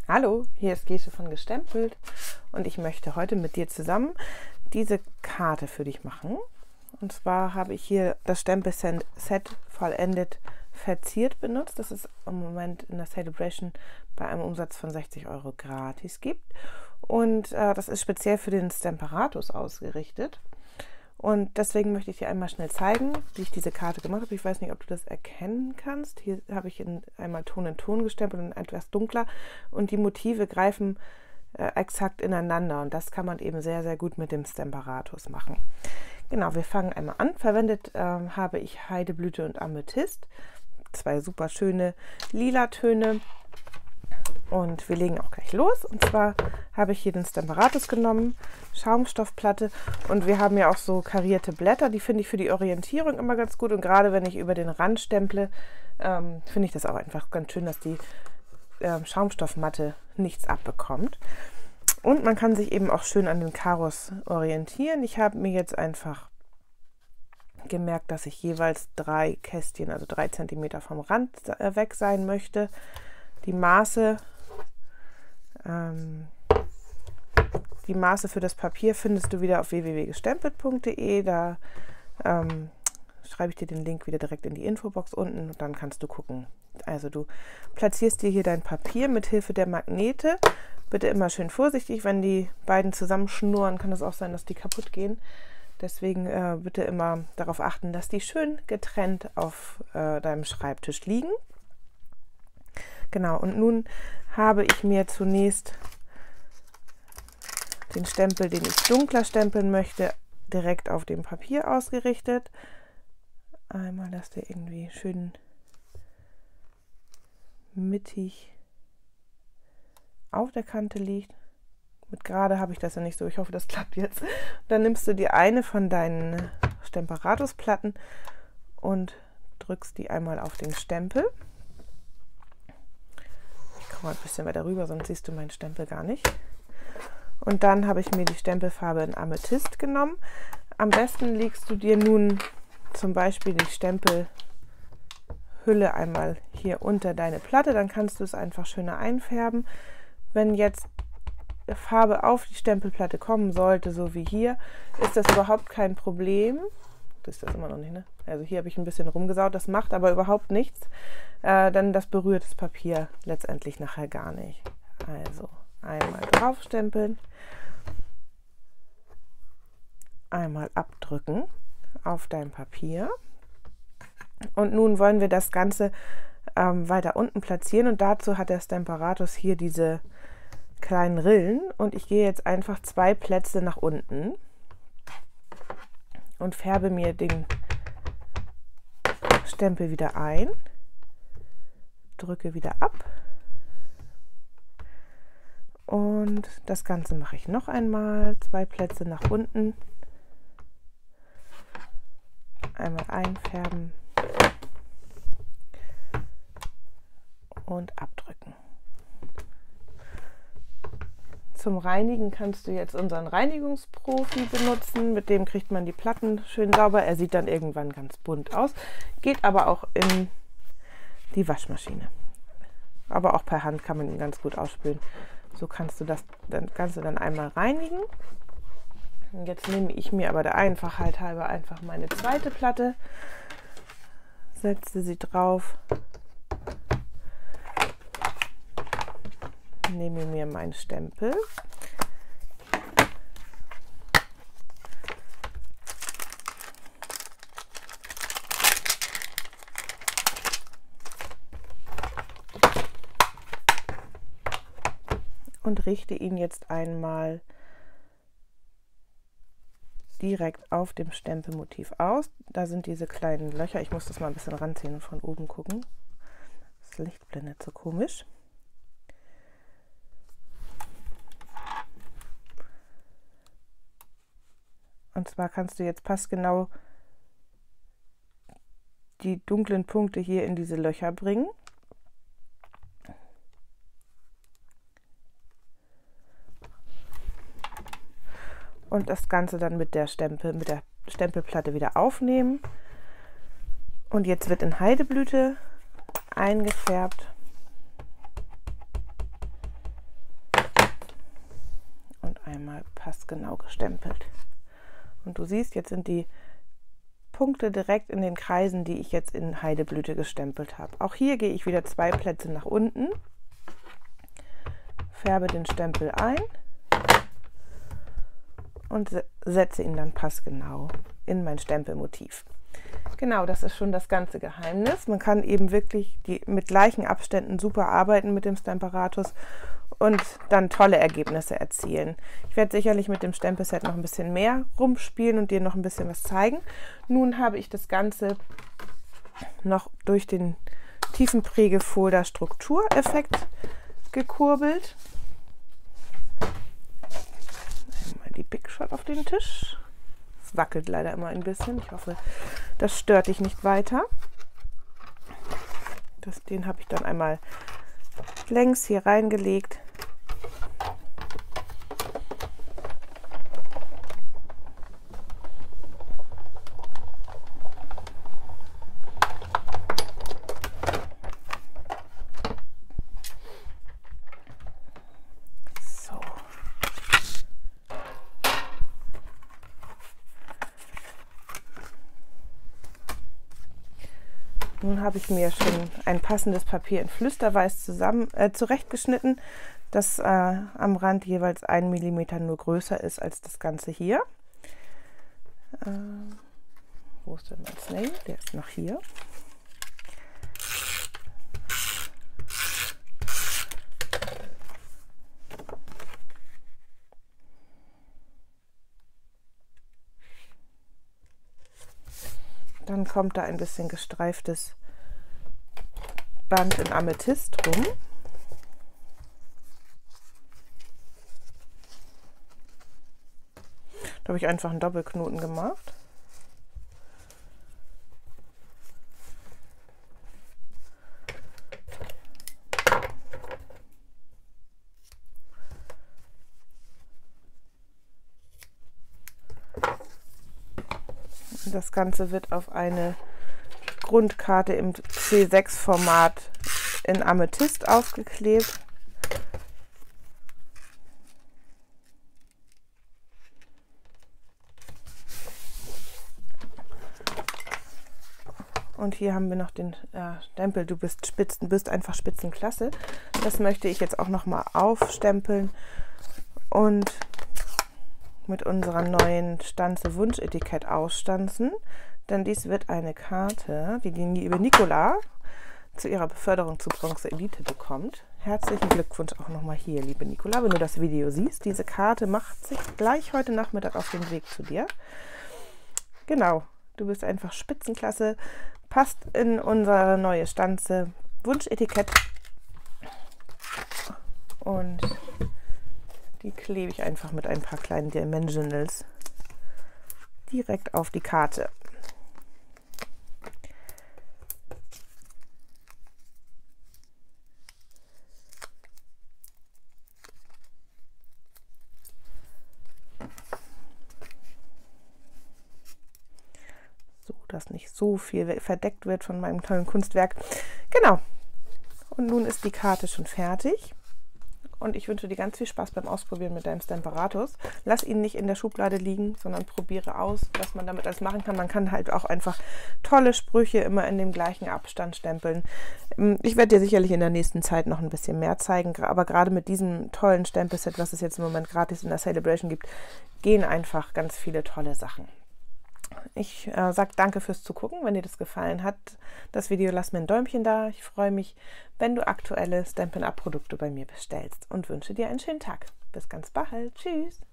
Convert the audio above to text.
Hallo, hier ist Gesche von Gestempelt und ich möchte heute mit dir zusammen diese Karte für dich machen. Und zwar habe ich hier das Stempelset vollendet verziert benutzt, das es im Moment in der Celebration bei einem Umsatz von 60 € gratis gibt. Und das ist speziell für den Stemperatus ausgerichtet. Und deswegen möchte ich dir einmal schnell zeigen, wie ich diese Karte gemacht habe. Ich weiß nicht, ob du das erkennen kannst. Hier habe ich einmal Ton in Ton gestempelt und etwas dunkler. Und die Motive greifen exakt ineinander. Und das kann man eben sehr, sehr gut mit dem Stemperatus machen. Genau, wir fangen einmal an. Verwendet habe ich Heideblüte und Amethyst. Zwei super schöne lila Töne. Und wir legen auch gleich los. Und zwar habe ich hier den Stemperatus genommen, Schaumstoffplatte. Und wir haben ja auch so karierte Blätter. Die finde ich für die Orientierung immer ganz gut. Und gerade wenn ich über den Rand stemple, finde ich das auch einfach ganz schön, dass die Schaumstoffmatte nichts abbekommt. Und man kann sich eben auch schön an den Karos orientieren. Ich habe mir jetzt einfach gemerkt, dass ich jeweils 3 Kästchen, also 3 cm vom Rand weg sein möchte. Die Maße für das Papier findest du wieder auf www.gestempelt.de. Da schreibe ich dir den Link wieder direkt in die Infobox unten und dann kannst du gucken. Also du platzierst dir hier dein Papier mit Hilfe der Magnete. Bitte immer schön vorsichtig, wenn die beiden zusammenschnurren, kann es auch sein, dass die kaputt gehen. Deswegen bitte immer darauf achten, dass die schön getrennt auf deinem Schreibtisch liegen. Genau, und nun habe ich mir zunächst den Stempel, den ich dunkler stempeln möchte, direkt auf dem Papier ausgerichtet. Einmal, dass der irgendwie schön mittig auf der Kante liegt. Mit gerade habe ich das ja nicht so, ich hoffe, das klappt jetzt. Dann nimmst du dir eine von deinen Stemperatusplatten und drückst die einmal auf den Stempel. Mal ein bisschen weiter rüber, sonst siehst du meinen Stempel gar nicht. Und dann habe ich mir die Stempelfarbe in Amethyst genommen. Am besten legst du dir nun zum Beispiel die Stempelhülle einmal hier unter deine Platte, dann kannst du es einfach schöner einfärben. Wenn jetzt Farbe auf die Stempelplatte kommen sollte, so wie hier, ist das überhaupt kein Problem. Das ist das immer noch nicht, ne? Also hier habe ich ein bisschen rumgesaut, das macht aber überhaupt nichts, denn das berührt das Papier letztendlich nachher gar nicht. Also einmal draufstempeln, einmal abdrücken auf dein Papier und nun wollen wir das Ganze weiter unten platzieren und dazu hat der Stemperatus hier diese kleinen Rillen und ich gehe jetzt einfach 2 Plätze nach unten und färbe mir den Stempel wieder ein, drücke wieder ab und das Ganze mache ich noch einmal, 2 Plätze nach unten, einmal einfärben und abdrücken. Zum Reinigen kannst du jetzt unseren Reinigungsprofi benutzen. Mit dem kriegt man die Platten schön sauber. Er sieht dann irgendwann ganz bunt aus. Geht aber auch in die Waschmaschine. Aber auch per Hand kann man ihn ganz gut ausspülen. So kannst du das Ganze dann einmal reinigen. Und jetzt nehme ich mir aber der Einfachheit halber einfach meine zweite Platte, setze sie drauf, nehme mir meinen Stempel und richte ihn jetzt einmal direkt auf dem Stempelmotiv aus. Da sind diese kleinen Löcher. Ich muss das mal ein bisschen ranziehen und von oben gucken. Das Licht blendet so komisch. Und zwar kannst du jetzt passgenau die dunklen Punkte hier in diese Löcher bringen. Und das Ganze dann mit der Stempelplatte wieder aufnehmen. Und jetzt wird in Heideblüte eingefärbt. einmal passgenau gestempelt. Und du siehst, jetzt sind die Punkte direkt in den Kreisen, die ich jetzt in Heideblüte gestempelt habe. Auch hier gehe ich wieder 2 Plätze nach unten, färbe den Stempel ein und setze ihn dann passgenau in mein Stempelmotiv. Genau, das ist schon das ganze Geheimnis. Man kann eben wirklich mit gleichen Abständen super arbeiten mit dem Stamparatus und dann tolle Ergebnisse erzielen. Ich werde sicherlich mit dem Stempelset noch ein bisschen mehr rumspielen und dir noch ein bisschen was zeigen. Nun habe ich das Ganze noch durch den Tiefenprägefolder Struktureffekt gekurbelt. Einmal die Big Shot auf den Tisch. Es wackelt leider immer ein bisschen. Ich hoffe, das stört dich nicht weiter. Den habe ich dann einmal längs hier reingelegt. Nun habe ich mir schon ein passendes Papier in Flüsterweiß zurechtgeschnitten, das am Rand jeweils 1 mm nur größer ist als das Ganze hier. Wo ist denn mein Snail? Der ist noch hier. Dann kommt da ein bisschen gestreiftes Band in Amethyst rum. Da habe ich einfach einen Doppelknoten gemacht. Das Ganze wird auf eine Grundkarte im C6-Format in Amethyst aufgeklebt. Und hier haben wir noch den Stempel, du bist einfach Spitzenklasse. Das möchte ich jetzt auch noch mal aufstempeln und mit unserer neuen Stanze Wunschetikett ausstanzen, denn dies wird eine Karte, die liebe Nicola zu ihrer Beförderung zu Bronze Elite bekommt. Herzlichen Glückwunsch auch nochmal hier, liebe Nicola, wenn du das Video siehst. Diese Karte macht sich gleich heute Nachmittag auf den Weg zu dir. Genau, du bist einfach Spitzenklasse, passt in unsere neue Stanze Wunschetikett und die klebe ich einfach mit ein paar kleinen Dimensionals direkt auf die Karte. So, dass nicht so viel verdeckt wird von meinem tollen Kunstwerk. Genau. Und nun ist die Karte schon fertig. Und ich wünsche dir ganz viel Spaß beim Ausprobieren mit deinem Stamparatus. Lass ihn nicht in der Schublade liegen, sondern probiere aus, was man damit alles machen kann. Man kann halt auch einfach tolle Sprüche immer in dem gleichen Abstand stempeln. Ich werde dir sicherlich in der nächsten Zeit noch ein bisschen mehr zeigen, aber gerade mit diesem tollen Stempelset, was es jetzt im Moment gratis in der Celebration gibt, gehen einfach ganz viele tolle Sachen. Ich sage danke fürs Zugucken. Wenn dir das gefallen hat, das Video, lass mir ein Däumchen da. Ich freue mich, wenn du aktuelle Stampin' Up! Produkte bei mir bestellst und wünsche dir einen schönen Tag. Bis ganz bald. Tschüss!